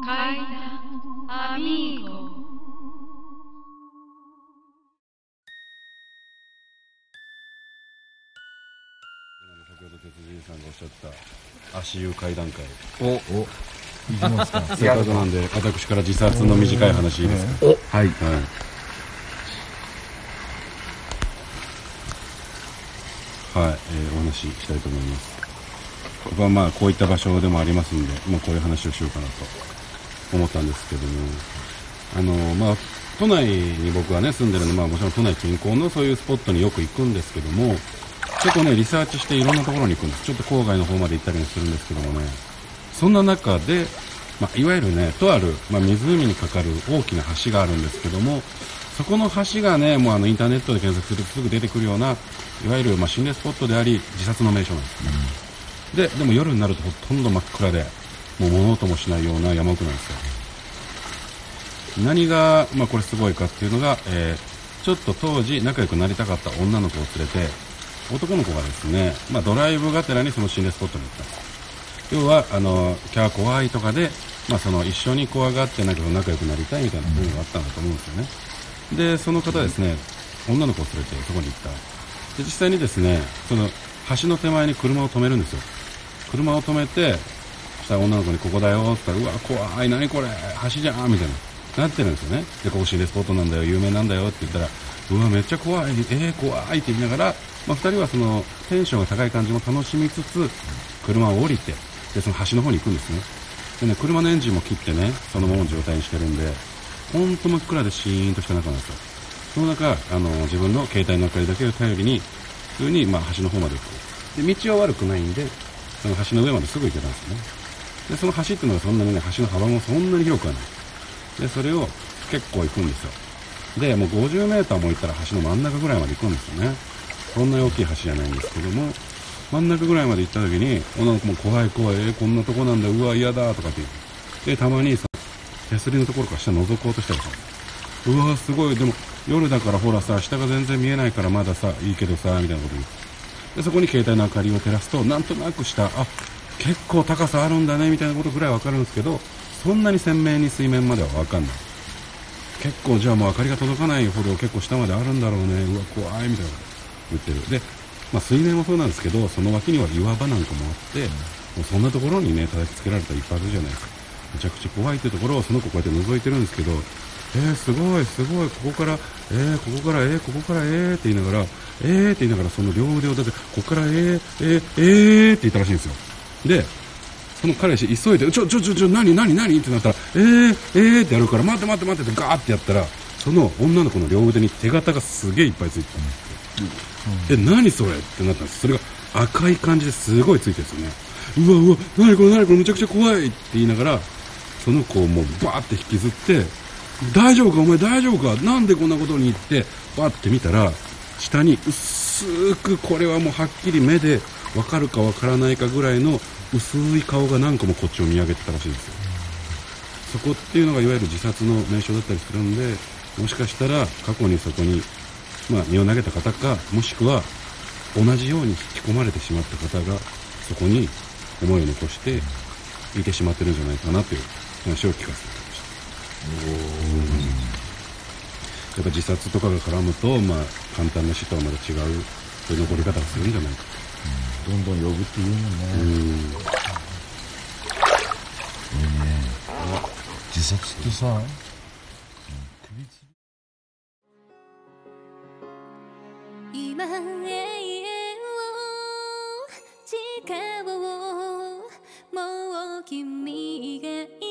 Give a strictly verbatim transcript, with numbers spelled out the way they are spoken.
階段アミーゴ。 先ほど鉄人さんがおっしゃった足湯会談会、 おお行きますか。 せっかくなんで私から自殺の短い話いいですか。 おはい、 はい、はい、えー、お話ししたいと思います。僕はまあこういった場所でもありますんで、まあ、こういう話をしようかなと思ったんですけども、あのまあ都内に僕はね住んでるので、まあ、もちろん都内近郊のそういうスポットによく行くんですけども、結構ねリサーチしていろんなところに行くんです。ちょっと郊外の方まで行ったりもするんですけどもね、そんな中で、まあ、いわゆるねとある、まあ、湖にかかる大きな橋があるんですけども、そこの橋がねもうあのインターネットで検索するとすぐ出てくるような、いわゆるまあ心霊スポットであり自殺の名所なんですね、うん、ででも夜になるとほとんど真っ暗で、もう物音もしないような山奥なんですよ。何が、まあ、これすごいかっていうのが、えー、ちょっと当時仲良くなりたかった女の子を連れて、男の子がですね、まあ、ドライブがてらにその心霊スポットに行ったんです。要はあのキャー怖いとかで、まあ、その一緒に怖がってなんか仲良くなりたいみたいな部分があったんだと思うんですよね。でその方はですね、女の子を連れてそこに行った。で実際にですね、その橋の手前に車を止めるんですよ。車を止めて、そしたら女の子にここだよって言ったら、うわ怖い、何これ橋じゃんみたいななってるんですよね。でここ心霊スポットなんだよ、有名なんだよって言ったら、うわめっちゃ怖い、えー、怖いって言いながら、まあ、ふたりはそのテンションが高い感じも楽しみつつ車を降りて、でその橋の方に行くんですね。でね、車のエンジンも切ってねそのままの状態にしてるんで、ほんと真っ暗でシーンとした中なんですよ。その中あの自分の携帯の明かりだけを頼りに普通に、まあ、橋の方まで行く。で道は悪くないんでその橋の上まですぐ行けたんですよね。でその橋っていうのはそんなにね、橋の幅もそんなに広くはない。でそれを結構行くんですよ。でもうごじゅうメーターも行ったら橋の真ん中ぐらいまで行くんですよね。そんな大きい橋じゃないんですけども、真ん中ぐらいまで行った時に女の子も怖い怖い、えー、こんなとこなんだ、うわ嫌だとかって言って、でたまにさ手すりのところから下覗こうとしたりさ、うわすごい、でも夜だからほらさ下が全然見えないからまださいいけどさみたいなこと言って、でそこに携帯の明かりを照らすとなんとなく下、あ結構高さあるんだねみたいなことぐらいわかるんですけど、そんなに鮮明に水面まではわかんない。結構じゃあもう明かりが届かないほど結構下まであるんだろうね、うわ怖いみたいな言ってる。で、まあ、水面もそうなんですけど、その脇には岩場なんかもあって、もうそんなところにね叩きつけられたらいっぱいあるじゃないですか。めちゃくちゃ怖いってところをその子こうやって覗いてるんですけど、えー、すごいすごい、ここからえー、ここからえー、ここからえーって言いながらえーって言いながらその両腕を出てここからえー、えー、えーって言ったらしいんですよ。でその彼氏急いでちょちょちょちょ何何何ってなったらえー、えーってやるから、待って待って待ってってガーってやったら、その女の子の両腕に手形がすげえいっぱいついてたんですよ、うん、え何それってなったんです。それが赤い感じですごいついてるんですよね。うわうわ何これ何これめちゃくちゃ怖いって言いながら、その子をもうバーって引きずって、大丈夫かお前大丈夫かなんでこんなことに言ってバーって見たら、下に薄く、これはもうはっきり目で分かるか分からないかぐらいの薄い顔が何個もこっちを見上げてたらしいんですよ。そこっていうのがいわゆる自殺の名称だったりするんで、もしかしたら過去にそこに、まあ、身を投げた方か、もしくは同じように引き込まれてしまった方がそこに思いを残していてしまってるんじゃないかなという話を聞かせていただきました。やっぱ自殺とかが絡むと、まあ、簡単な死とはまた違うそういう残り方がするんじゃないかと、 うん、どんどん呼ぶっていうもんね。うん、いいね。自殺ってさ、うん、 今永遠を誓おう、もう君がい